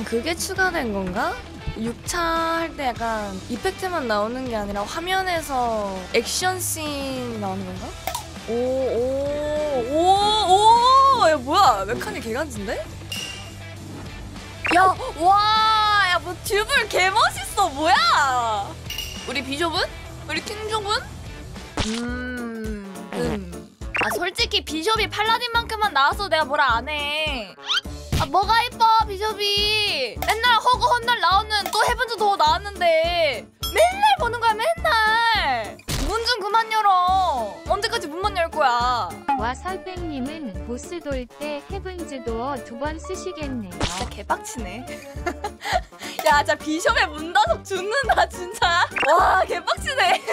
약간 그게 추가된 건가? 6차 할 때 약간 이펙트만 나오는 게 아니라 화면에서 액션씬 나오는 건가? 오오오오 야 뭐야 메카닉 개간지인데? 야 와 야 뭐 듀블 개멋있어 뭐야? 우리 비숍은? 우리 킹숍은? 아 솔직히 비숍이 팔라딘만큼만 나와서 내가 뭐라 안해. 아 뭐가 이뻐 비숍이. 맨날 허그 헛날 나오는 또 헤븐즈 더 나왔는데 맨날 보는 거야 맨날. 문 좀 그만 열어. 언제까지 문만 열 거야. 와 설백님은 보스 돌 때 헤븐즈 도어 2번 쓰시겠네요. 진짜 개빡치네. 야 진짜 비숍의 문다석 죽는다 진짜. 와 개빡치네.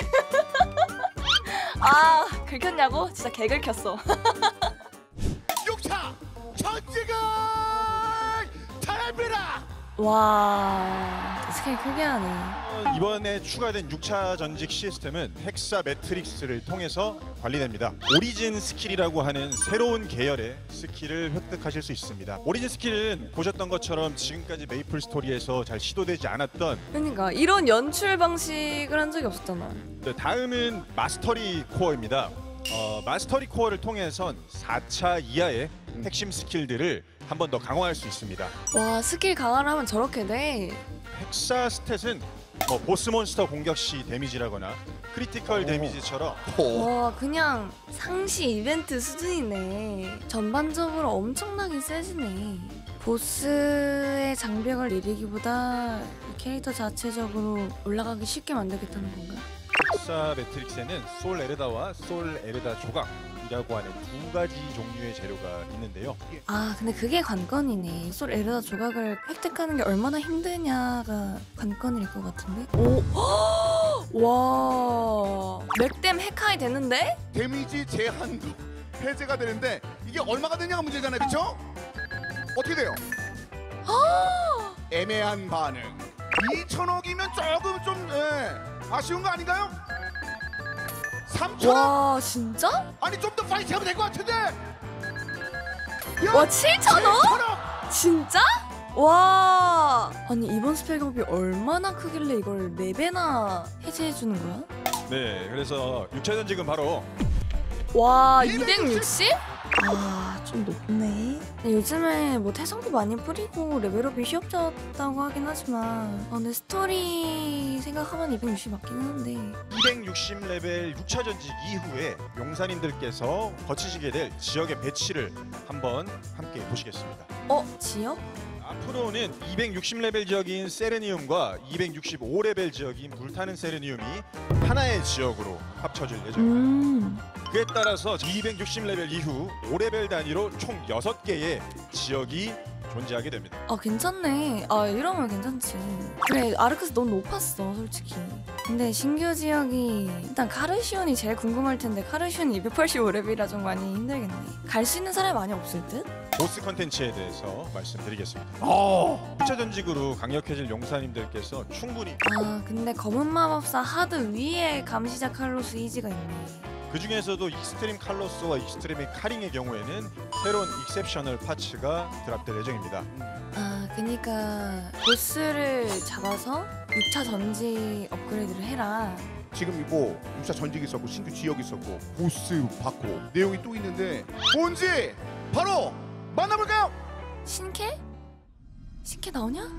아 긁혔냐고? 진짜 개 긁혔어. 6차 전직은 탈비라. 와 스케일 크게 하네. 이번에 추가된 6차 전직 시스템은 헥사 매트릭스를 통해서 관리됩니다. 오리진 스킬이라고 하는 새로운 계열의 스킬을 획득하실 수 있습니다. 오리진 스킬은 보셨던 것처럼 지금까지 메이플 스토리에서 잘 시도되지 않았던, 그러니까 이런 연출 방식을 한 적이 없었잖아. 다음은 마스터리 코어입니다. 마스터리 코어를 통해선 4차 이하의 핵심 스킬들을 한 번 더 강화할 수 있습니다. 와 스킬 강화를 하면 저렇게 돼. 헥사 스탯은 보스 몬스터 공격 시 데미지라거나 크리티컬 데미지처럼 와 그냥 상시 이벤트 수준이네. 전반적으로 엄청나게 세지네. 보스의 장벽을 내리기보다 이 캐릭터 자체적으로 올라가기 쉽게 만들겠다는 건가? 헥사 매트릭스에는 솔 에르다와 솔 에르다 조각이라고 하는 두 가지 종류의 재료가 있는데요. 아 근데 그게 관건이네. 솔 에르다 조각을 획득하는 게 얼마나 힘드냐가 관건일 것 같은데? 오! 와 맥댐 핵하이 되는데? 데미지 제한도 해제가 되는데 이게 얼마가 되냐가 문제잖아요, 그렇죠? 어떻게 돼요? 애매한 반응. 2천억이면 조금 좀 아쉬운 거 아닌가요? 3천억? 와 진짜? 아니 좀 더 파이팅하면 될 것 같은데. 와 7,000원? 7천억? 진짜? 와 아니 이번 스펙업이 얼마나 크길래 이걸 4배나 해제해주는 거야? 네, 그래서 6차 전직은 바로 와 260? 아 좀 높네. 요즘에 뭐 태성도 많이 뿌리고 레벨업이 쉬워졌다고 하긴 하지만 근데 스토리 생각하면 260 맞긴 한데 260레벨 6차 전직 이후에 용사님들께서 거치시게 될 지역의 배치를 한번 함께 보시겠습니다. 지역? 앞으로는 260레벨 지역인 세레니움과 265레벨 지역인 불타는 세레니움이 하나의 지역으로 합쳐질 예정입니다. 그에 따라서 260레벨 이후 5레벨 단위로 총 6개의 지역이 존재하게 됩니다. 괜찮네. 이러면 괜찮지. 그래 아르크스 너무 높았어 솔직히. 근데 신규 지역이 일단 카르시온이 제일 궁금할 텐데 카르시온이 285레벨이라 좀 많이 힘들겠네. 갈 수 있는 사람이 많이 없을 듯? 보스 컨텐츠에 대해서 말씀드리겠습니다. 6차 전직으로 강력해질 용사님들께서 충분히 근데 검은 마법사 하드 위에 감시자 칼로스 이지가 있네. 그 중에서도 익스트림 칼로스와 익스트림 카링의 경우에는 새로운 익셉셔널 파츠가 드랍될 예정입니다. 그니까 보스를 잡아서 6차 전지 업그레이드를 해라. 지금 이거 6차 전직이 있었고 신규 지역이 있었고 보스 받고 내용이 또 있는데 뭔지 바로 만나볼까요? 신캐? 신캐 나오냐?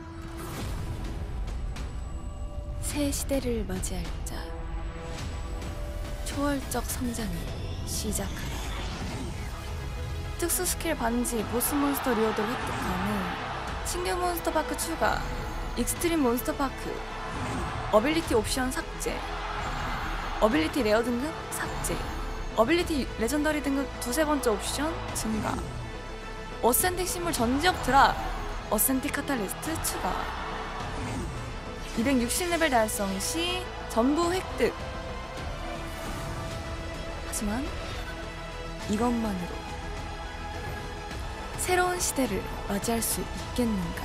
새 시대를 맞이할 자 초월적 성장을 시작하라. 특수 스킬 반지 보스 몬스터 리워드를 획득하는 신규 몬스터 파크 추가, 익스트림 몬스터 파크, 어빌리티 옵션 삭제, 어빌리티 레어 등급 삭제, 어빌리티 레전더리 등급 두세 번째 옵션 증가, 어센틱 식물 전지역 드랍, 어센틱 카탈리스트 추가, 260레벨 달성 시 전부 획득. 하지만 이것만으로 새로운 시대를 맞이할 수 있겠는가?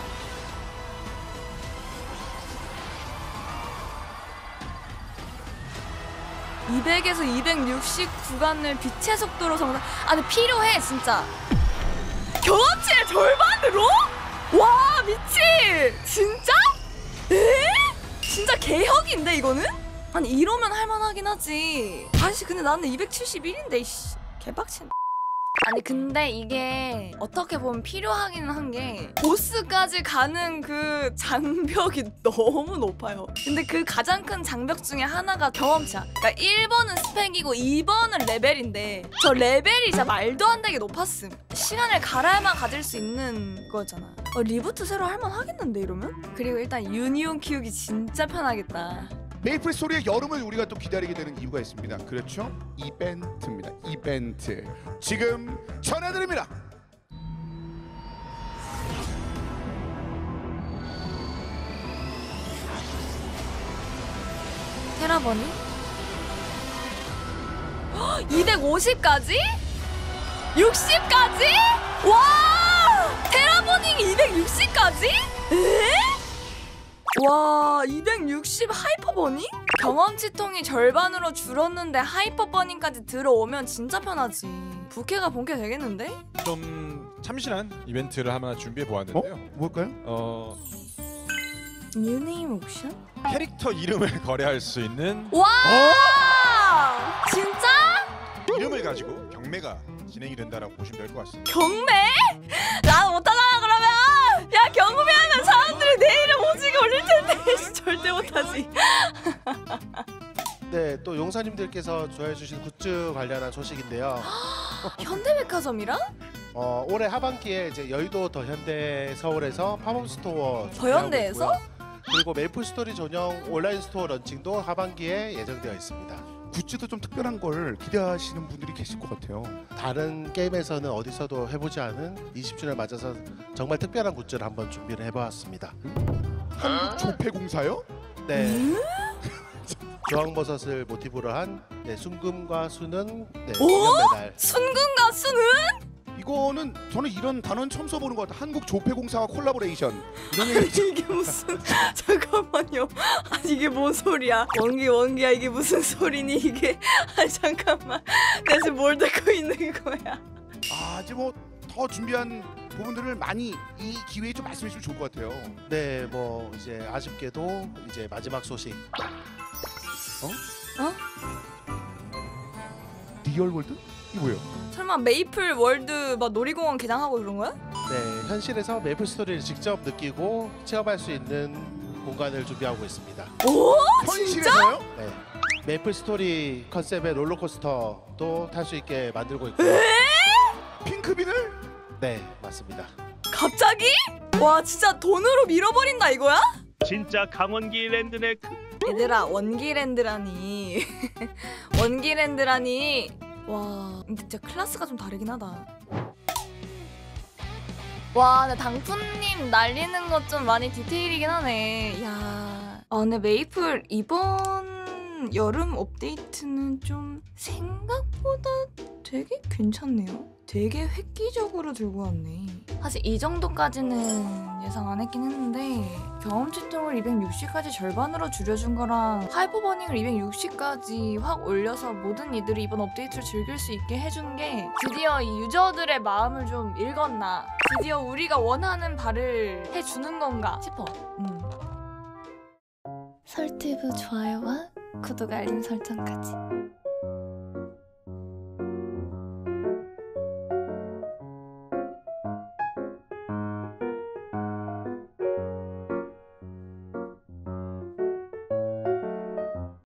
(200에서 260) 구간을 빛의 속도로 성장. 근데 필요해 진짜. 경험치의 절반으로? 와 미치! 진짜? 에? 진짜 개혁인데 이거는? 아니 이러면 할만하긴 하지. 아씨 근데 나는 271인데 이씨 개빡친. 아니 근데 이게 어떻게 보면 필요하기는 한 게 보스까지 가는 그 장벽이 너무 높아요. 근데 그 가장 큰 장벽 중에 하나가 경험치야. 그러니까 1번은 스펙이고 2번은 레벨인데 저 레벨이 진짜 말도 안 되게 높았음. 시간을 갈아야만 가질 수 있는 거잖아. 리부트 새로 할만 하겠는데 이러면? 그리고 일단 유니온 키우기 진짜 편하겠다. 메이플 스토리의 여름을 우리가 또 기다리게 되는 이유가 있습니다. 그렇죠? 이벤트입니다. 이벤트. 지금 전해드립니다. 테라버니? 250까지? 60까지? 와! 테라버닝 260까지? 에? 와 260 하이퍼버닝? 경험치통이 절반으로 줄었는데 하이퍼버닝까지 들어오면 진짜 편하지. 부캐가 본캐 되겠는데? 좀 참신한 이벤트를 하나 준비해 보았는데요. 뭘까요? 뉴네임 옵션? 캐릭터 이름을 거래할 수 있는 와! 진짜? 이름을 가지고 경매가 진행이 된다라고 보시면 될 것 같습니다. 경매? 나 못하잖아 그러면! 야 경매하면 사람들이 내 이름 오지게 올릴 텐데 절대 못하지. 네, 또 용사님들께서 좋아해주신 굿즈 관련한 소식인데요. 현대백화점이랑? 올해 하반기에 이제 여의도 더현대 서울에서 팝업 스토어 더현대에서? 준비하고 있고요. 그리고 메이플 스토리 전용 온라인 스토어 런칭도 하반기에 예정되어 있습니다. 굿즈도 좀 특별한 걸 기대하시는 분들이 계실 것 같아요. 다른 게임에서는 어디서도 해보지 않은 20주년 맞아서 정말 특별한 굿즈를 한번 준비를 해보았습니다. 한국 조폐공사요? 네. 주황버섯을 모티브로 한 순금과 수는 오? 기념 메달. 순금과 수는? 이거는 저는 이런 단어는 처음 써보는 것 같아요. 한국 조폐공사와 콜라보레이션. 이런 얘기 이게 무슨 잠깐만요. 아니 이게 뭔 소리야? 원기야 이게 무슨 소리니 이게? 아니 잠깐만. 내가 지금 뭘 듣고 있는 거야? 아직 뭐 더 준비한 부분들을 많이 이 기회에 좀 말씀해 주시면 좋을 것 같아요. 네, 뭐 이제 아쉽게도 이제 마지막 소식. 리얼월드? 이게 뭐예요? 설마 메이플 월드 막 놀이공원 개장하고 그런 거야? 네, 현실에서 메이플 스토리를 직접 느끼고 체험할 수 있는 공간을 준비하고 있습니다. 오 현실에서요? 네, 메이플 스토리 컨셉의 롤러코스터도 탈 수 있게 만들고 있고. 핑크빈을? 네, 맞습니다. 갑자기? 와 진짜 돈으로 밀어버린다 이거야? 진짜 강원기 랜드네. 얘들아 원기랜드라니 원기랜드라니. 와 근데 진짜 클래스가 좀 다르긴 하다. 와 근데 당푸님 날리는 것 좀 많이 디테일이긴 하네. 야 근데 메이플 이번 여름 업데이트는 좀 생각보다 되게 괜찮네요. 되게 획기적으로 들고 왔네. 사실 이 정도까지는 예상 안 했긴 했는데 경험치통을 260까지 절반으로 줄여준 거랑 하이퍼버닝을 260까지 확 올려서 모든 이들이 이번 업데이트를 즐길 수 있게 해준 게 드디어 이 유저들의 마음을 좀 읽었나, 드디어 우리가 원하는 바를 해주는 건가 싶어. 설티브 좋아요와 구독 알림 설정까지.